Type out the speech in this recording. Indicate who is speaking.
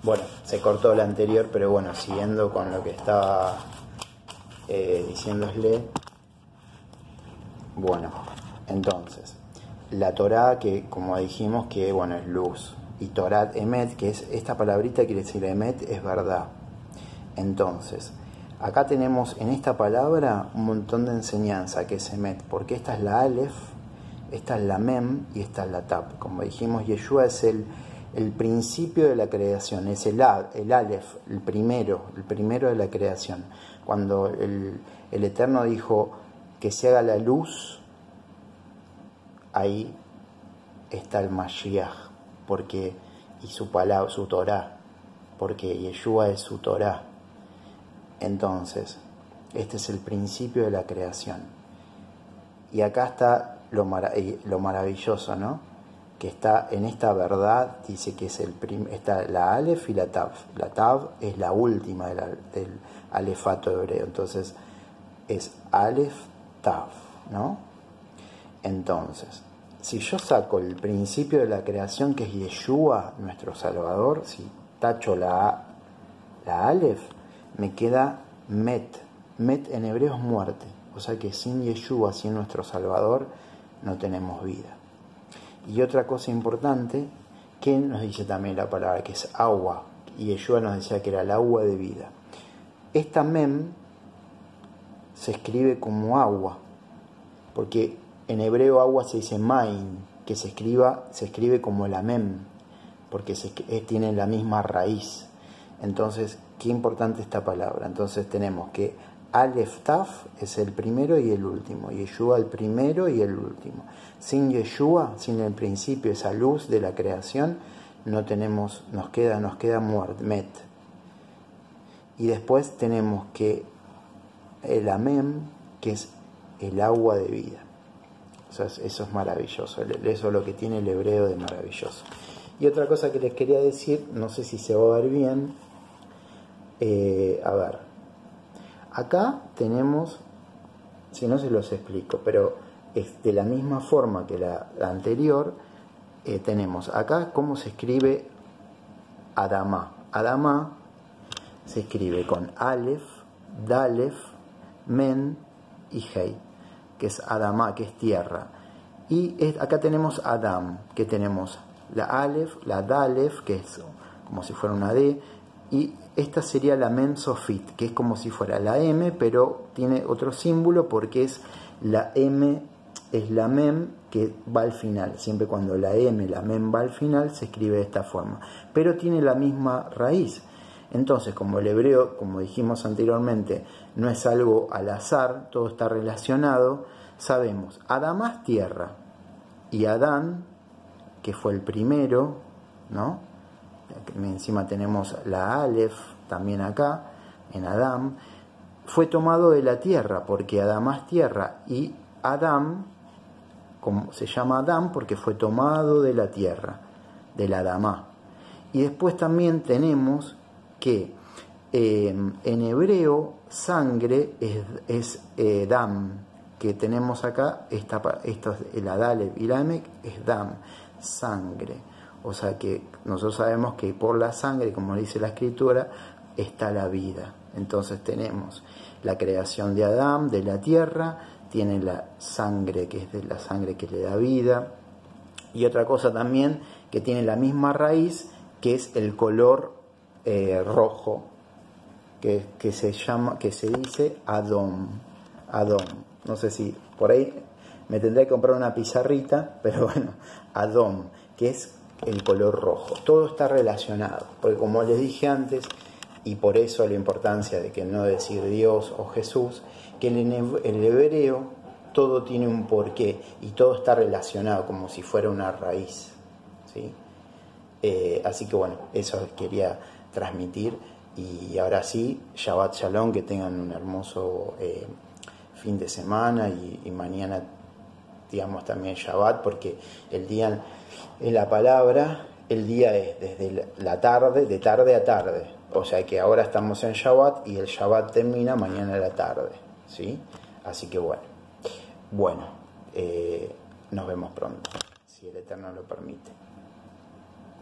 Speaker 1: Bueno, se cortó la anterior, pero bueno, siguiendo con lo que estaba diciéndole. Bueno, entonces, la Torá, que como dijimos que bueno es luz, y Torat Emet, que es esta palabrita, quiere decir Emet es verdad. Entonces, acá tenemos en esta palabra un montón de enseñanza que es Emet, porque esta es la Aleph, esta es la Mem y esta es la Tab. Como dijimos, Yeshua es el principio de la creación, es el Aleph, el primero de la creación. Cuando el Eterno dijo que se haga la luz, ahí está el Mashiach, porque, y su palabra, su Torá, porque Yeshua es su Torá. Entonces, este es el principio de la creación. Y acá está lo maravilloso, ¿no? Que está en esta verdad, dice que es está la Aleph y la Tav. La Tav es la última del alefato hebreo. Entonces, es Aleph, Tav, ¿no? Entonces, si yo saco el principio de la creación, que es Yeshua, nuestro Salvador, si tacho la Aleph, me queda Met. Met en hebreo es muerte. O sea que sin Yeshua, sin nuestro Salvador, no tenemos vida. Y otra cosa importante, que nos dice también la palabra, que es agua. Y Yeshua nos decía que era el agua de vida. Esta Mem se escribe como agua, porque en hebreo agua se dice main, que se escribe como la mem, porque tiene la misma raíz. Entonces, qué importante esta palabra. Entonces tenemos que Aleph Taf es el primero y el último, Yeshua el primero y el último. Sin Yeshua, sin el principio, esa luz de la creación, no tenemos, nos queda muert, met. Y después tenemos que el Amem, que es el agua de vida. O sea, eso es maravilloso, eso es lo que tiene el hebreo de maravilloso. Y otra cosa que les quería decir, no sé si se va a ver bien, a ver, acá tenemos, si no se los explico, pero es de la misma forma que la anterior, tenemos acá cómo se escribe Adamá. Adamá se escribe con Aleph, Dalef, Men y Hei, que es Adamá, que es tierra. Y acá tenemos Adam, que tenemos la Aleph, la Dalef, que es como si fuera una D, y esta sería la Mem Sofit, que es como si fuera la M, pero tiene otro símbolo porque es la M, es la Mem que va al final. Siempre cuando la M, la Mem va al final, se escribe de esta forma, pero tiene la misma raíz. Entonces, como el hebreo, como dijimos anteriormente, no es algo al azar, todo está relacionado, sabemos, Adamá es tierra, y Adán, que fue el primero, ¿no? Encima tenemos la Aleph, también acá, en Adán, fue tomado de la tierra, porque Adamá es tierra, y Adán, como se llama Adán, porque fue tomado de la tierra, del Adamá. Y después también tenemos que en hebreo sangre es dam, que tenemos acá, la Daleb y la Emek es dam, sangre. O sea que nosotros sabemos que por la sangre, como dice la escritura, está la vida. Entonces tenemos la creación de Adán, de la tierra, tiene la sangre, que es de la sangre que le da vida. Y otra cosa también que tiene la misma raíz, que es el color rojo, que se dice Adom. No sé si por ahí me tendré que comprar una pizarrita, pero bueno, Adom, que es el color rojo. Todo está relacionado, porque como les dije antes, y por eso la importancia de que no decir Dios o Jesús, que en el hebreo todo tiene un porqué y todo está relacionado como si fuera una raíz, ¿sí? Así que bueno, eso quería transmitir. Y ahora sí, Shabbat Shalom, que tengan un hermoso fin de semana y mañana, digamos, también Shabbat, porque el día en la palabra, el día es desde la tarde, de tarde a tarde. O sea que ahora estamos en Shabbat y el Shabbat termina mañana a la tarde, ¿sí? Así que bueno, nos vemos pronto, si el Eterno lo permite.